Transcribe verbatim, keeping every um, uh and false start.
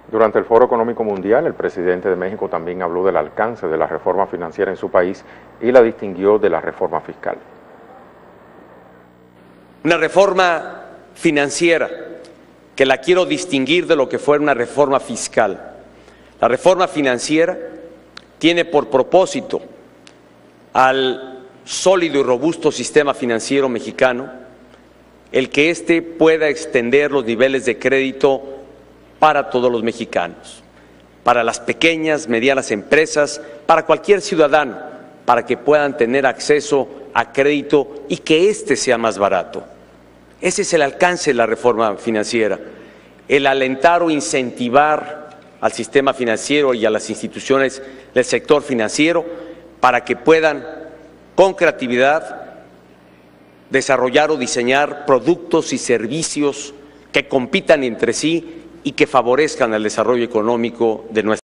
Durante el Foro Económico Mundial, el presidente de México también habló del alcance de la reforma financiera en su país y la distinguió de la reforma fiscal. Una reforma financiera que la quiero distinguir de lo que fue una reforma fiscal. La reforma financiera tiene por propósito al sólido y robusto sistema financiero mexicano el que éste pueda extender los niveles de crédito para todos los mexicanos, para las pequeñas, medianas empresas, para cualquier ciudadano, para que puedan tener acceso a crédito y que éste sea más barato. Ese es el alcance de la reforma financiera, el alentar o incentivar al sistema financiero y a las instituciones del sector financiero para que puedan, con creatividad, desarrollar o diseñar productos y servicios que compitan entre sí y que favorezcan el desarrollo económico de nuestra